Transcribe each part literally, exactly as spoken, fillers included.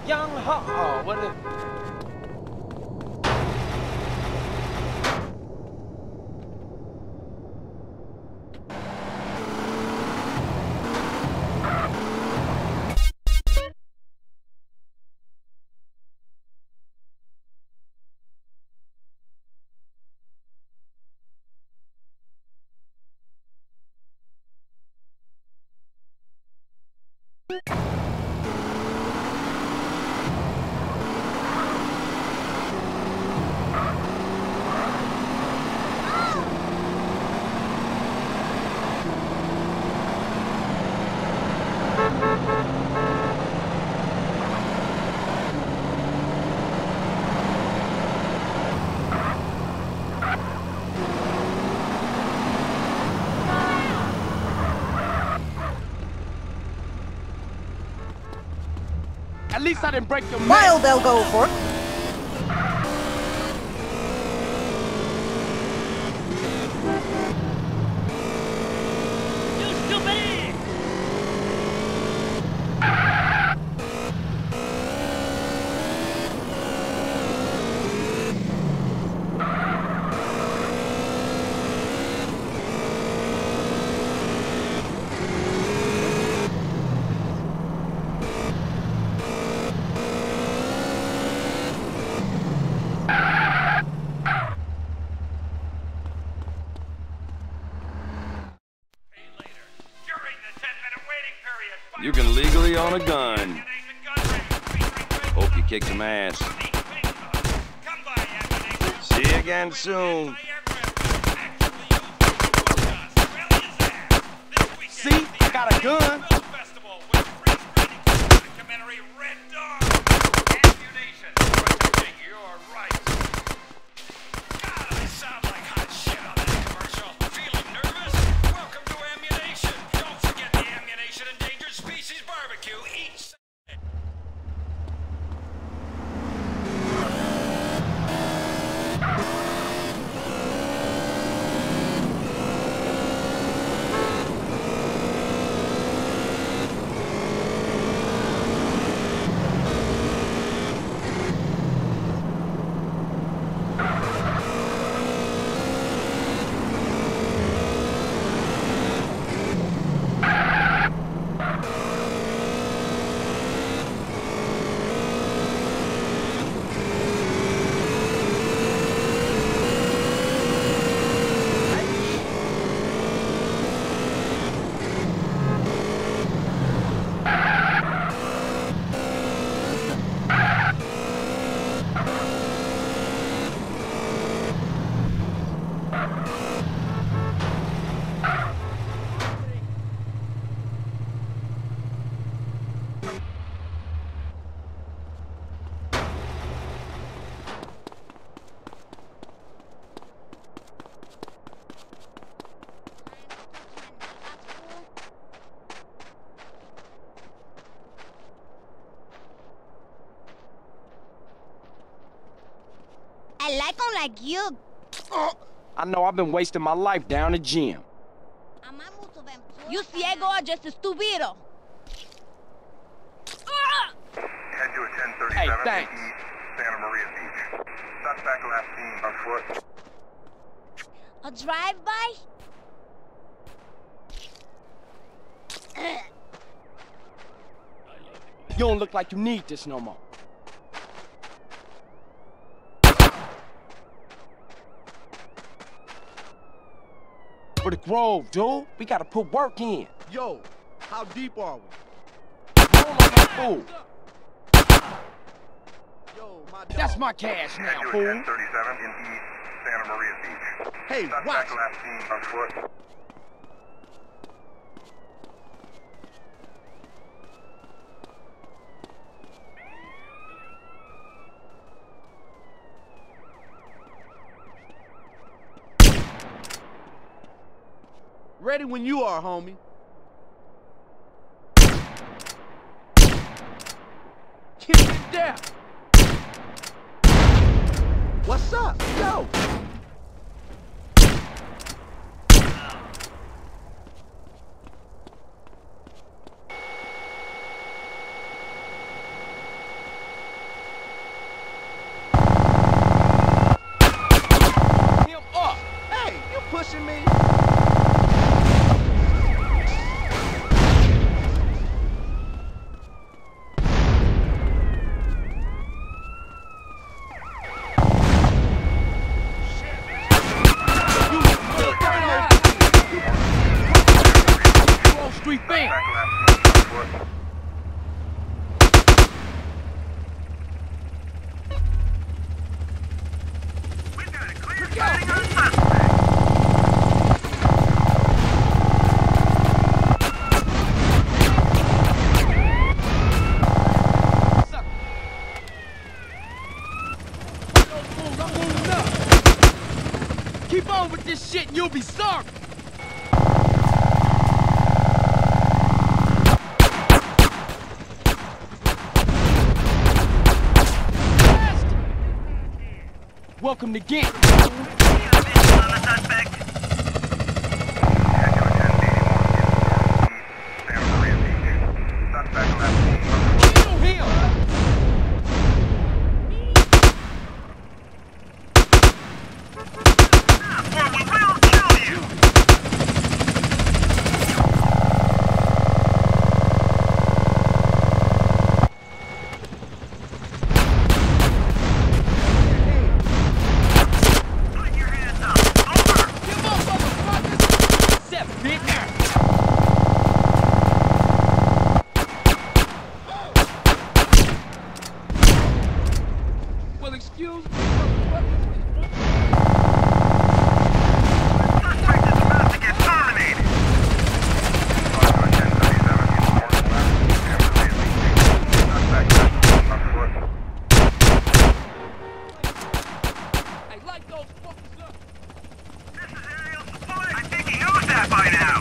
Young Ho. Oh, what is... At least I didn't break your While they'll go for it. You can legally own a gun. Hope you kick some ass. See you again soon. See? I got a gun. I like them like you. Uh, I know I've been wasting my life down the gym. You ciego or just estúpido? Head to a ten thirty-seven Hey, thanks. East Santa Maria Beach. Suspect last seen on foot. A drive-by? You don't look like you need this no more. For the Grove, dude. We gotta put work in. Yo, how deep are we? Roll on my fool. Yo, my dog. That's my cash Head now, to a fool. ten thirty-seven in East Santa Maria Beach. Hey, Suspect watch. last seen on foot. Ready when you are, homie. Get it down. What's up? Yo. be sorry! Welcome to Ghent. Well, excuse me. Suspect is about to get terminated. Hey, light those fuckers up. This is aerial support. I think he knows that by now.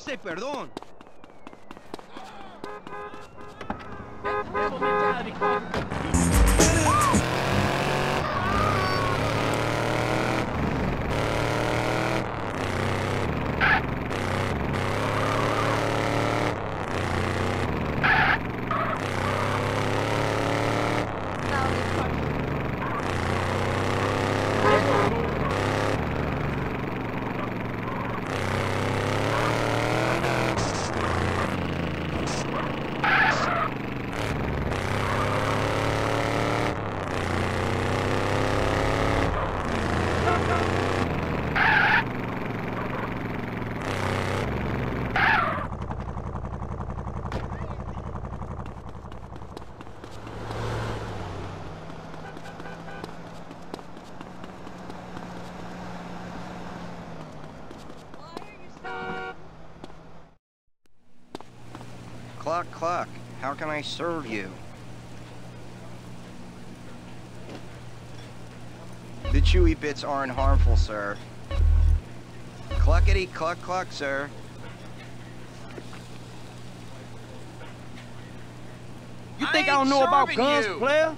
say perdón. Clock, clock. How can I serve you? The chewy bits aren't harmful, sir. Cluckety cluck cluck, sir. You think I, I don't know about guns, you. player?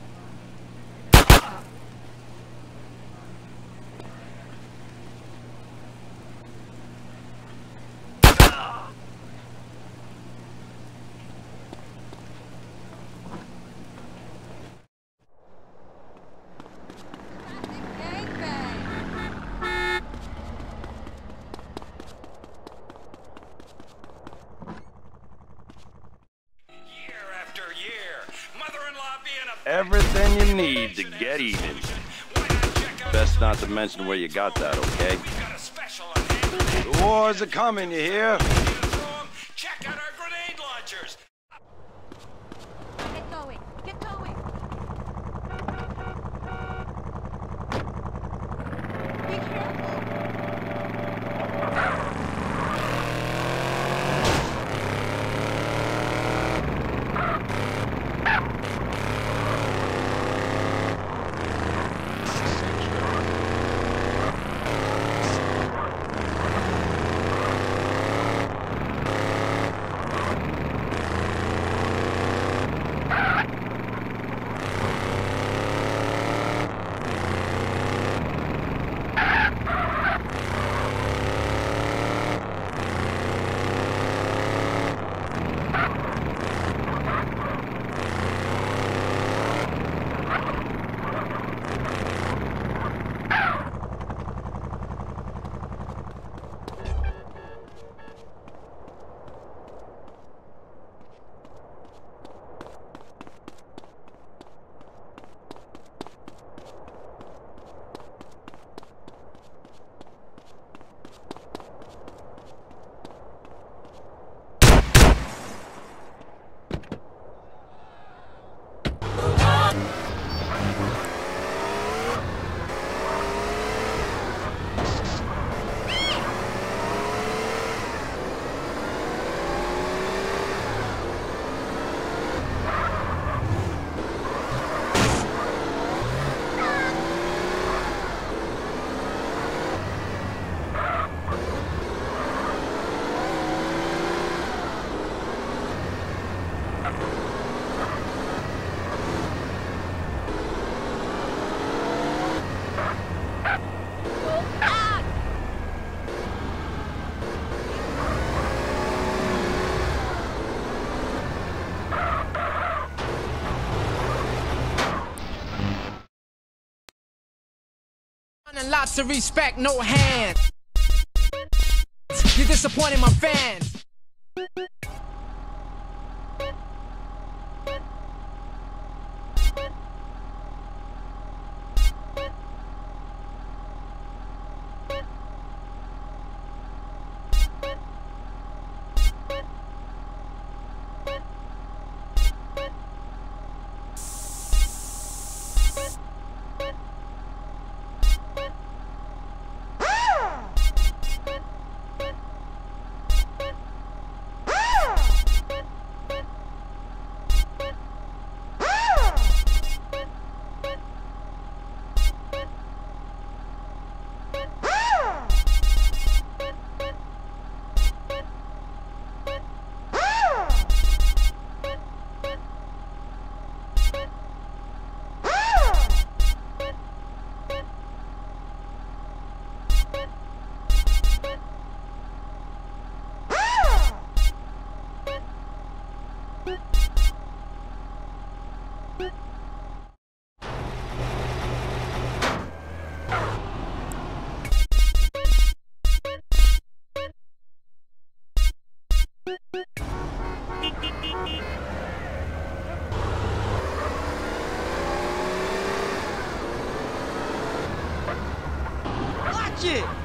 Everything you need to get even. Best not to mention where you got that, okay? The wars are coming, you hear? Check out our grenade launchers. Get going. Get going. Be careful. And lots of respect, no hands. You're disappointing my fans. Watch it!